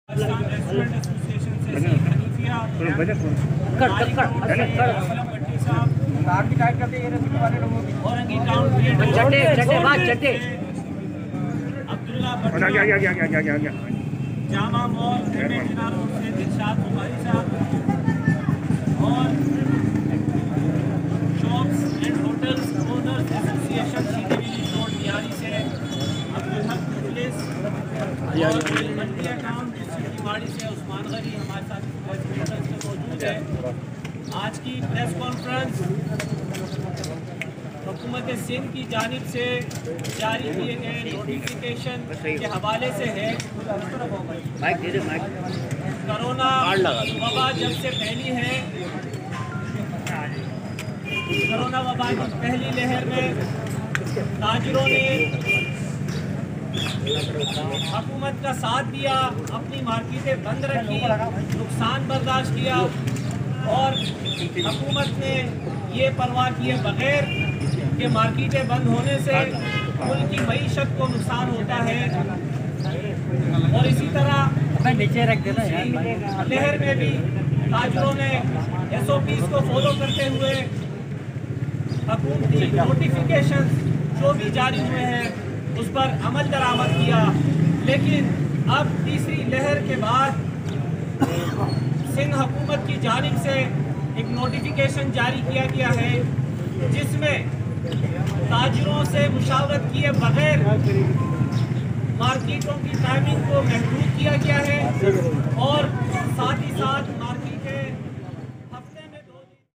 Jama mall मेमना road से दिलशाद बुखारी साहब और shops and hotels owners association CDV road बिहारी से अब्दुल हक मुखलिस और मंडी अकाउंट डिस्ट्रिक्ट निवाड़ी से उस्मान गनी हमारे साथ मौजूद है। आज की प्रेस कॉन्फ्रेंस हुकूमत सिंध की जानिब से जारी किए गए नोटिफिकेशन के हवाले से है। कोरोना वबा जब से फैली है, कोरोना वबा की पहली लहर में ताजिरों ने हुकूमत का साथ दिया, अपनी मार्केटें बंद रखी, नुकसान बर्दाश्त किया और हुकूमत ने ये परवाह किए बगैर कि मार्केटें बंद होने से मुल्क की मईशत को नुकसान होता है और इसी तरह नीचे रख देना लहर में भी ताजिरों ने SOPs को फॉलो करते हुए हुकूमती नोटिफिकेशन जो भी जारी हुए हैं उस पर अमल दरामद किया। लेकिन अब तीसरी लहर के बाद सिंध हुकूमत की जानिब से एक नोटिफिकेशन जारी किया गया है जिसमें ताजिरों से मुशावरत किए बगैर मार्केटों की टाइमिंग को महदूद किया गया है और साथ ही साथ